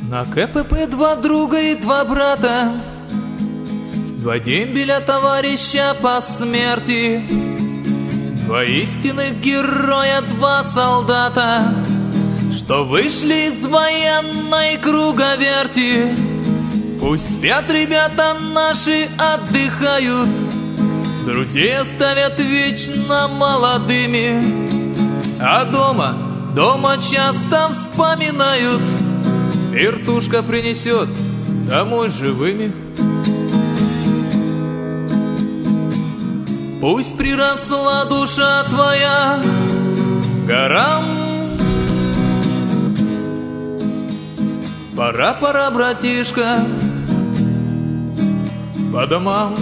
На КПП два друга и два брата, два дембеля товарища по смерти, два истинных героя, два солдата, что вышли из военной круговерти. Пусть спят ребята наши, отдыхают, друзей оставят вечно молодыми, а дома часто вспоминают, вертушка принесет домой живыми. Пусть приросла душа твоя к горам, пора, братишка, по домам.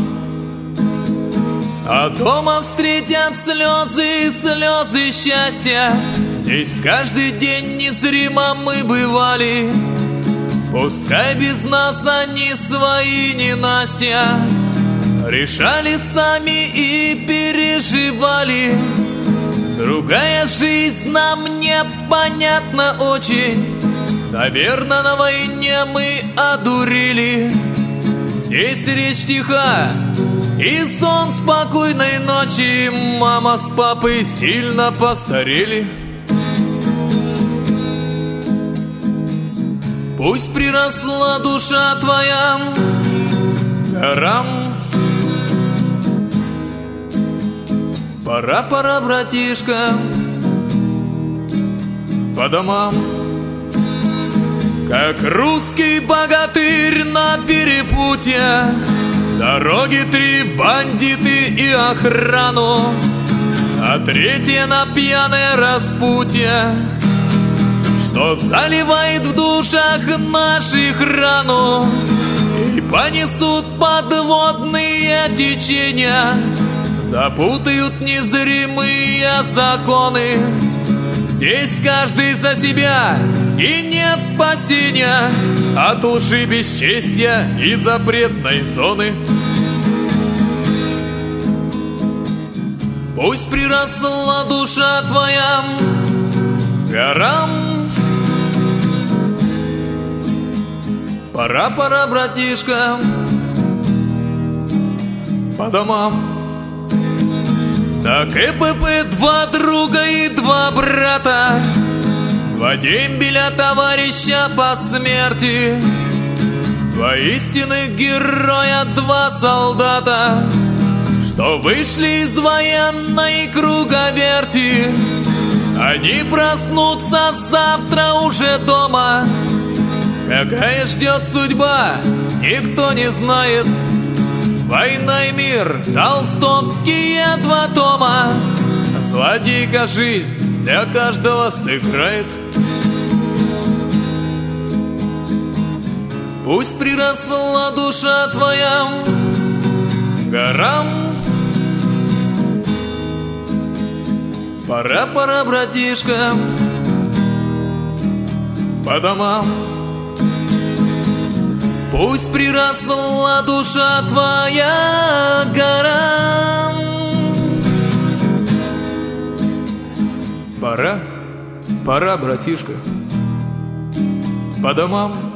А дома встретят слезы счастья. Здесь каждый день незримо мы бывали. Пускай без нас они свои ненастья решали сами и переживали. Другая жизнь нам непонятна очень. Наверное, на войне мы одурили. Здесь речь тиха и сон спокойной ночи. Мама с папой сильно постарели. Пусть приросла душа твоя к горам, пора, братишка, по домам. Как русский богатырь на перепутье, дороги три, бандиты и охрану, а третья на пьяное распутье, что заливает в душах наших рану. И понесут подводные течения, запутают незримые законы. Здесь каждый за себя, и нет спасения от лжи, бесчестия и запретной зоны. Пусть приросла душа твоя к горам, пора, братишка, по домам. На КПП два друга и два брата, два дембеля товарища по смерти, два истинных героя, два солдата, что вышли из военной круговерти. Они проснутся завтра уже дома. Какая ждет судьба, никто не знает. «Война и мир», толстовские два тома. Злодейка жизнь для каждого сыграет. Пусть приросла душа твоя к горам, пора, братишка, по домам. Пусть приросла душа твоя к горам, пора, братишка, по домам.